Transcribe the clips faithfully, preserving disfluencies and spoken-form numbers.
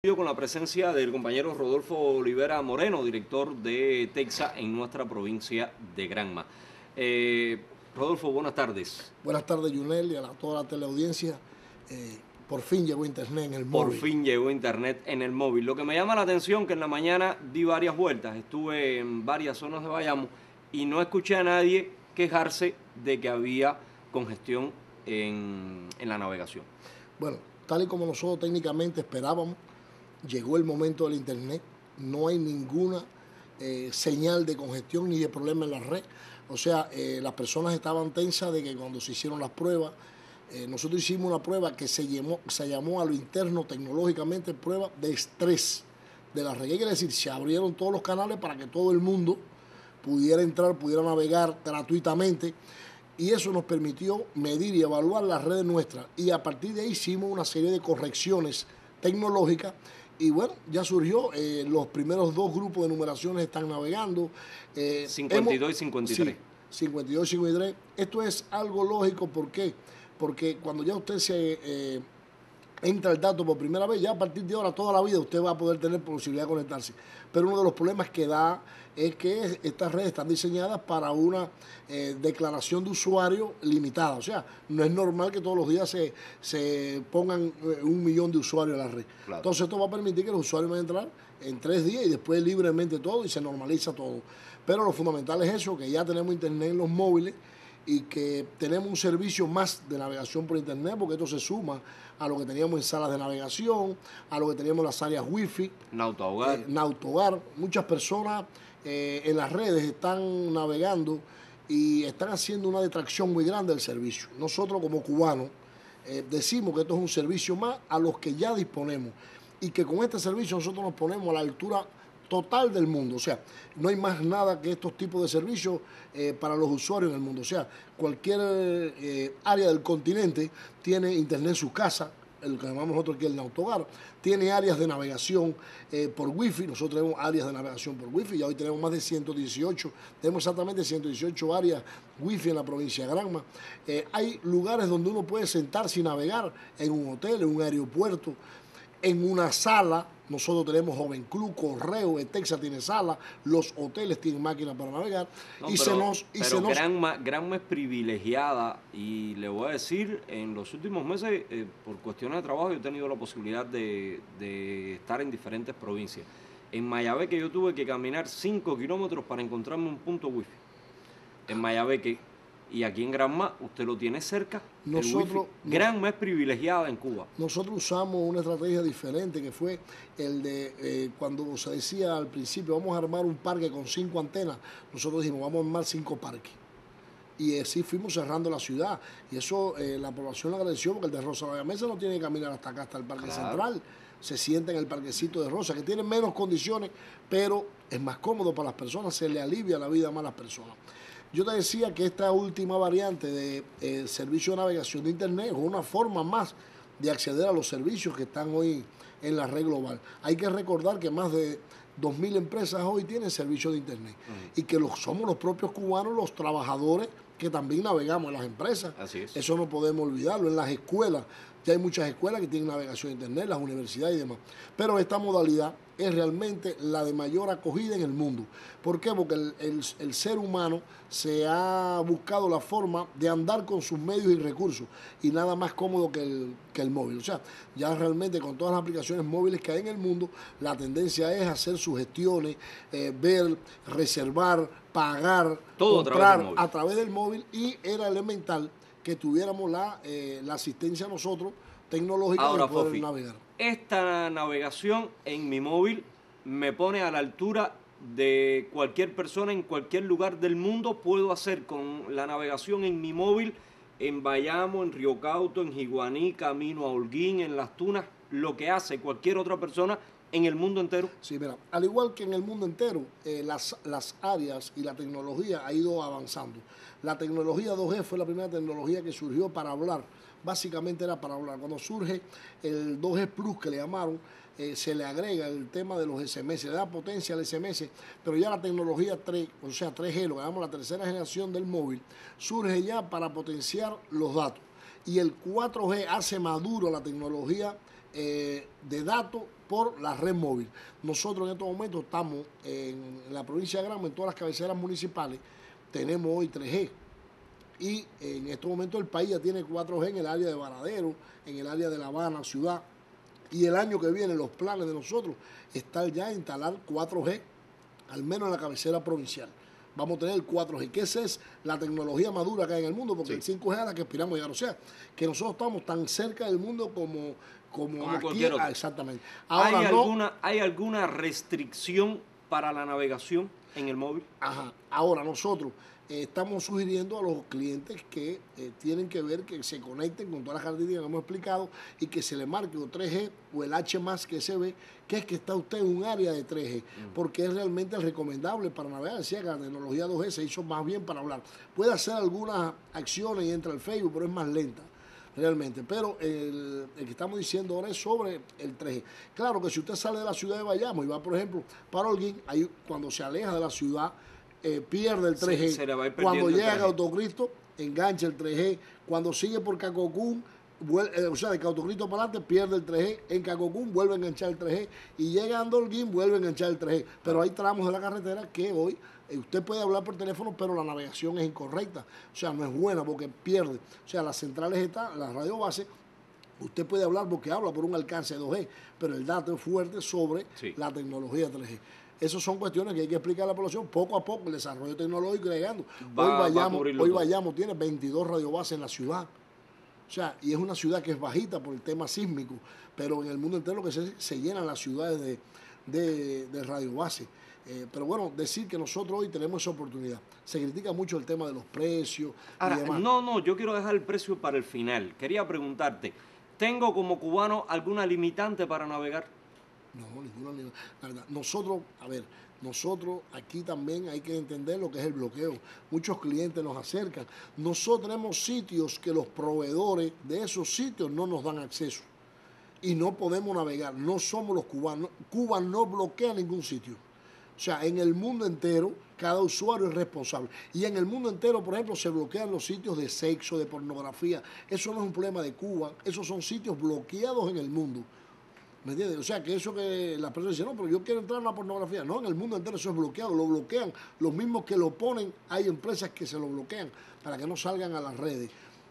Con la presencia del compañero Rodolfo Olivera Moreno, director de TEXA en nuestra provincia de Granma. Eh, Rodolfo, buenas tardes. Buenas tardes, Yunel, y a la, toda la teleaudiencia. Eh, por fin llegó Internet en el móvil. Por fin llegó Internet en el móvil. Lo que me llama la atención que en la mañana di varias vueltas, estuve en varias zonas de Bayamo y no escuché a nadie quejarse de que había congestión en, en la navegación. Bueno, tal y como nosotros técnicamente esperábamos, llegó el momento del Internet, no hay ninguna eh, señal de congestión ni de problema en la red. O sea, eh, las personas estaban tensas de que cuando se hicieron las pruebas, eh, nosotros hicimos una prueba que se llamó, se llamó a lo interno tecnológicamente prueba de estrés de la red. ¿Qué quiere decir? Se abrieron todos los canales para que todo el mundo pudiera entrar, pudiera navegar gratuitamente. Y eso nos permitió medir y evaluar las redes nuestras. Y a partir de ahí hicimos una serie de correcciones tecnológicas. Y bueno, ya surgió, eh, los primeros dos grupos de numeraciones están navegando. Eh, cincuenta y dos hemos, y cincuenta y tres. Sí, cincuenta y dos y cincuenta y tres. Esto es algo lógico, ¿por qué? Porque cuando ya usted se eh, entra el dato por primera vez, ya a partir de ahora, toda la vida, usted va a poder tener posibilidad de conectarse. Pero uno de los problemas que da es que estas redes están diseñadas para una eh, declaración de usuario limitada. O sea, no es normal que todos los días se, se pongan eh, un millón de usuarios en la red. Claro. Entonces esto va a permitir que los usuarios van a entrar en tres días y después libremente todo y se normaliza todo. Pero lo fundamental es eso, que ya tenemos internet en los móviles y que tenemos un servicio más de navegación por internet, porque esto se suma a lo que teníamos en salas de navegación, a lo que teníamos en las áreas wifi, Nautohogar. Eh, Nautohogar. Muchas personas eh, en las redes están navegando y están haciendo una detracción muy grande del servicio. Nosotros como cubanos eh, decimos que esto es un servicio más a los que ya disponemos y que con este servicio nosotros nos ponemos a la altura total del mundo. O sea, no hay más nada que estos tipos de servicios eh, para los usuarios en el mundo. O sea, cualquier eh, área del continente tiene internet en su casa, el que llamamos nosotros aquí el Nautohogar, tiene áreas de navegación eh, por wifi. Nosotros tenemos áreas de navegación por wifi, ya hoy tenemos más de ciento dieciocho, tenemos exactamente ciento dieciocho áreas wifi en la provincia de Granma. Eh, hay lugares donde uno puede sentarse y navegar, en un hotel, en un aeropuerto, en una sala. Nosotros tenemos Joven Club, Correo, TEXA tiene sala, los hoteles tienen máquinas para navegar. No, y pero, se nos, y pero se nos... Granma, Granma es privilegiada y le voy a decir, en los últimos meses, eh, por cuestiones de trabajo, yo he tenido la posibilidad de, de estar en diferentes provincias. En Mayabeque yo tuve que caminar cinco kilómetros para encontrarme un punto wifi. En Mayabeque. Y aquí en Granma, usted lo tiene cerca. Nosotros, Granma es privilegiada en Cuba. Nosotros usamos una estrategia diferente, que fue el de eh, cuando se decía al principio, vamos a armar un parque con cinco antenas. Nosotros dijimos, vamos a armar cinco parques. Y así fuimos cerrando la ciudad. Y eso eh, la población lo agradeció, porque el de Rosa Bayamesa no tiene que caminar hasta acá, hasta el Parque claro. Central. Se sienta en el parquecito de Rosa, que tiene menos condiciones, pero es más cómodo para las personas, se le alivia la vida más a las personas. Yo te decía que esta última variante del de, eh, servicio de navegación de internet es una forma más de acceder a los servicios que están hoy en la red global. Hay que recordar que más de dos mil empresas hoy tienen servicio de internet uh-huh. y que los, somos los propios cubanos los trabajadores que también navegamos en las empresas. Así es. Eso no podemos olvidarlo. En las escuelas, ya hay muchas escuelas que tienen navegación de internet, las universidades y demás. Pero esta modalidad es realmente la de mayor acogida en el mundo. ¿Por qué? Porque el, el, el ser humano se ha buscado la forma de andar con sus medios y recursos y nada más cómodo que el, que el móvil. O sea, ya realmente con todas las aplicaciones móviles que hay en el mundo, la tendencia es hacer sugestiones, eh, ver, reservar, pagar, todo comprar a través, a través del móvil, y era elemental que tuviéramos la, eh, la asistencia nosotros tecnológica Ahora, de poder Fofi, navegar. Esta navegación en mi móvil me pone a la altura de cualquier persona en cualquier lugar del mundo. Puedo hacer con la navegación en mi móvil en Bayamo, en Río Cauto, en Jiguaní, camino a Holguín, en Las Tunas, lo que hace cualquier otra persona en el mundo entero. Sí, mira, al igual que en el mundo entero, eh, las, las áreas y la tecnología ha ido avanzando. La tecnología dos G fue la primera tecnología que surgió para hablar. Básicamente era para hablar. Cuando surge el dos G Plus, que le llamaron, eh, se le agrega el tema de los S M S, le da potencia al S M S, pero ya la tecnología tres, o sea, tres G, lo que llamamos la tercera generación del móvil, surge ya para potenciar los datos. Y el cuatro G hace maduro la tecnología eh, de datos por la red móvil. Nosotros en estos momentos estamos en la provincia de Granma, en todas las cabeceras municipales, tenemos hoy tres G. Y en estos momentos el país ya tiene cuatro G en el área de Varadero, en el área de La Habana, ciudad. Y el año que viene los planes de nosotros están ya a instalar cuatro G, al menos en la cabecera provincial. Vamos a tener el cuatro G, que esa es la tecnología madura que hay en el mundo, porque sí. el cinco G es a la que aspiramos a llegar. O sea, que nosotros estamos tan cerca del mundo como, como, como aquí. Ah, exactamente. Ahora, ¿Hay, no, alguna, ¿Hay alguna restricción para la navegación en el móvil? Ajá. Ahora, nosotros eh, estamos sugiriendo a los clientes que eh, tienen que ver que se conecten con todas las características que hemos explicado y que se le marque o tres G o el H más que se ve, que es que está usted en un área de tres G, mm. porque es realmente recomendable para navegar. Decía que la tecnología dos G se hizo más bien para hablar. Puede hacer algunas acciones y entra al Facebook, pero es más lenta realmente. Pero el, el que estamos diciendo ahora es sobre el tres G. Claro que si usted sale de la ciudad de Bayamo y va, por ejemplo, para Holguín, ahí, cuando se aleja de la ciudad, Eh, pierde el tres G. Se, se le va a ir cuando llega a Autocristo, engancha el tres G. Cuando sigue por Cacocún, vuelve, eh, o sea, de Autocristo para adelante, pierde el tres G. En Cacocún vuelve a enganchar el tres G. Y llega a Holguín, vuelve a enganchar el tres G. Pero hay tramos de la carretera que hoy eh, usted puede hablar por teléfono, pero la navegación es incorrecta. O sea, no es buena porque pierde. O sea, las centrales están, la radio base, usted puede hablar porque habla por un alcance de dos G, pero el dato es fuerte sobre sí. la tecnología tres G. Esas son cuestiones que hay que explicar a la población poco a poco, el desarrollo tecnológico llegando. Hoy Bayamo, hoy Bayamo tiene veintidós radiobases en la ciudad. O sea, y es una ciudad que es bajita por el tema sísmico, pero en el mundo entero lo que se, se llenan las ciudades de, de, de radiobases. Eh, pero bueno, decir que nosotros hoy tenemos esa oportunidad. Se critica mucho el tema de los precios. Ahora, y demás. no, no, yo quiero dejar el precio para el final. Quería preguntarte, ¿tengo como cubano alguna limitante para navegar? No, ninguna, la verdad. Nosotros, a ver, nosotros aquí también hay que entender lo que es el bloqueo. Muchos clientes nos acercan. Nosotros tenemos sitios que los proveedores de esos sitios no nos dan acceso y no podemos navegar. No somos los cubanos. Cuba no bloquea ningún sitio. O sea, en el mundo entero, cada usuario es responsable. Y en el mundo entero, por ejemplo, se bloquean los sitios de sexo, de pornografía. Eso no es un problema de Cuba. Esos son sitios bloqueados en el mundo. ¿Me entiendes? O sea, que eso que la persona dice, no, pero yo quiero entrar en la pornografía. No, en el mundo entero eso es bloqueado, lo bloquean. Los mismos que lo ponen, hay empresas que se lo bloquean para que no salgan a las redes.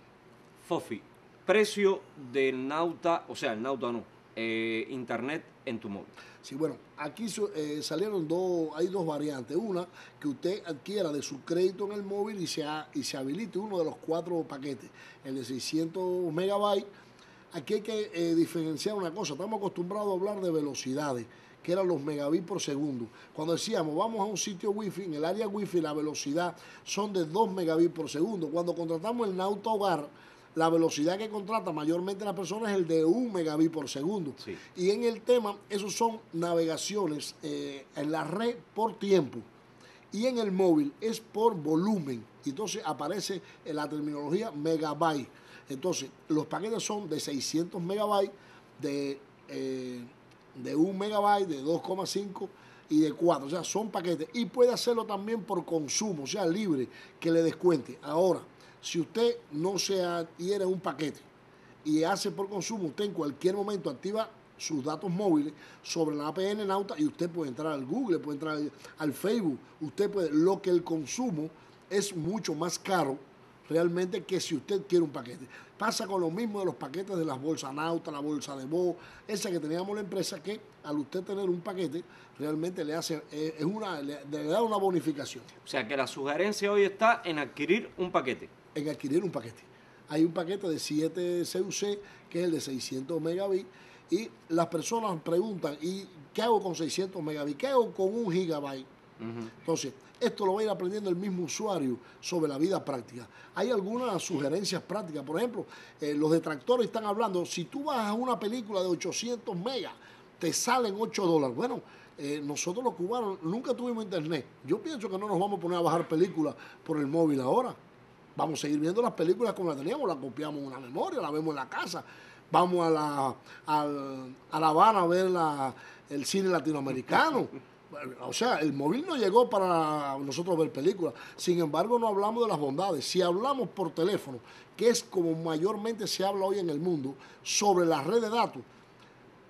Fofi, precio del Nauta, o sea, el Nauta no, eh, internet en tu móvil. Sí, bueno, aquí eh, salieron dos, hay dos variantes. Una, que usted adquiera de su crédito en el móvil y se, y se habilite uno de los cuatro paquetes, el de seiscientos megabytes. Aquí hay que eh, diferenciar una cosa. Estamos acostumbrados a hablar de velocidades, que eran los megabits por segundo. Cuando decíamos, vamos a un sitio wifi, en el área wifi la velocidad son de dos megabits por segundo. Cuando contratamos el Nauta Hogar, la velocidad que contrata mayormente la persona es el de un megabit por segundo. Sí. Y en el tema, esos son navegaciones eh, en la red por tiempo. Y en el móvil es por volumen. Entonces aparece en la terminología megabyte. Entonces, los paquetes son de seiscientos megabytes, de, eh, de un megabyte, de dos coma cinco y de cuatro. O sea, son paquetes. Y puede hacerlo también por consumo, o sea, libre, que le descuente. Ahora, si usted no se adhiere a un paquete y hace por consumo, usted en cualquier momento activa sus datos móviles sobre la A P N Nauta y usted puede entrar al Google, puede entrar al, al Facebook. Usted puede, lo que el consumo es mucho más caro realmente que si usted quiere un paquete. Pasa con lo mismo de los paquetes de las bolsas Nauta, la bolsa de Bo, esa que teníamos la empresa, que al usted tener un paquete realmente le hace eh, es una le, le da una bonificación. O sea que la sugerencia hoy está en adquirir un paquete. En adquirir un paquete. Hay un paquete de siete C U C que es el de seiscientos megabits y las personas preguntan, ¿y qué hago con seiscientos megabits? ¿Qué hago con un gigabyte? Uh-huh. Entonces, esto lo va a ir aprendiendo el mismo usuario sobre la vida práctica. Hay algunas sugerencias prácticas. Por ejemplo, eh, los detractores están hablando, si tú vas a una película de ochocientos megas, te salen ocho dólares. Bueno, eh, nosotros los cubanos nunca tuvimos internet. Yo pienso que no nos vamos a poner a bajar películas por el móvil ahora. Vamos a seguir viendo las películas como las teníamos, las copiamos en una memoria, las vemos en la casa. Vamos a la, a, a La Habana a ver la, el cine latinoamericano. O sea, el móvil no llegó para nosotros ver películas. Sin embargo, no hablamos de las bondades. Si hablamos por teléfono, que es como mayormente se habla hoy en el mundo, sobre la red de datos,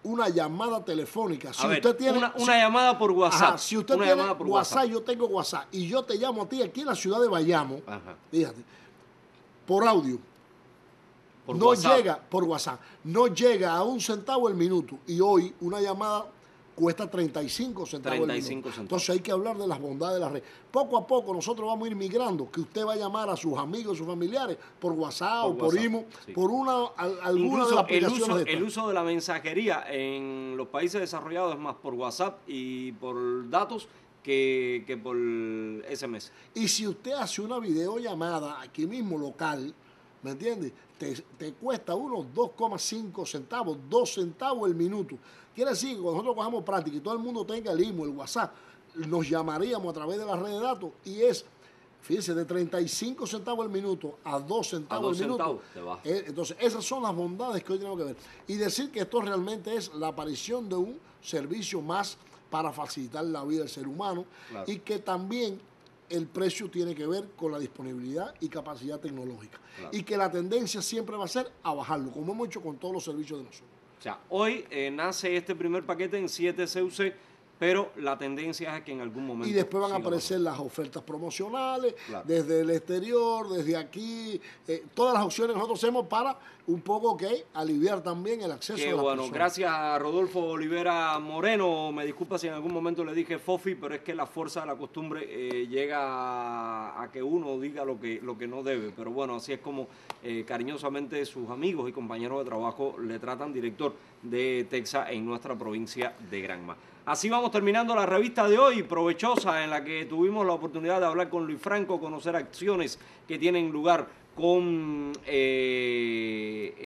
una llamada telefónica. Si a ver, usted tiene una, si, una llamada por WhatsApp. Ajá, si usted una tiene llamada por WhatsApp, WhatsApp, yo tengo WhatsApp y yo te llamo a ti aquí en la ciudad de Bayamo, ajá, fíjate, por audio. por no WhatsApp. llega por WhatsApp, no llega a un centavo el minuto y hoy una llamada cuesta treinta y cinco centavos treinta y el cinco minuto. centavos. Entonces hay que hablar de las bondades de la red. Poco a poco nosotros vamos a ir migrando, que usted va a llamar a sus amigos, sus familiares por WhatsApp Por o por WhatsApp, IMO, sí. por una al, alguna Incluso de las el aplicaciones uso, de estas. el uso de la mensajería en los países desarrollados es más por WhatsApp y por datos que, que por S M S. Y si usted hace una videollamada aquí mismo local, ¿me entiende? Te, te cuesta unos dos coma cinco centavos, dos centavos el minuto. Quiere decir que cuando nosotros cogamos práctica y todo el mundo tenga el IMO, el WhatsApp, nos llamaríamos a través de la red de datos y es, fíjense, de treinta y cinco centavos el minuto a dos centavos dos el minuto. centavos te baja. Eh, entonces, esas son las bondades que hoy tenemos que ver. Y decir que esto realmente es la aparición de un servicio más para facilitar la vida del ser humano, claro, y que también el precio tiene que ver con la disponibilidad y capacidad tecnológica. Claro. Y que la tendencia siempre va a ser a bajarlo, como hemos hecho con todos los servicios de nosotros. O sea, hoy eh, nace este primer paquete en siete C U C, pero la tendencia es que en algún momento... Y después van a siga aparecer bajando. las ofertas promocionales, claro, desde el exterior, desde aquí, eh, todas las opciones que nosotros hacemos para un poco que aliviar también el acceso Qué a la bueno, persona. Gracias a Rodolfo Olivera Moreno. Me disculpa si en algún momento le dije Fofi, pero es que la fuerza de la costumbre eh, llega a, a que uno diga lo que, lo que no debe. Pero bueno, así es como eh, cariñosamente sus amigos y compañeros de trabajo le tratan, director de Texas en nuestra provincia de Granma. Así vamos terminando la revista de hoy, provechosa, en la que tuvimos la oportunidad de hablar con Luis Franco, conocer acciones que tienen lugar con... Eh,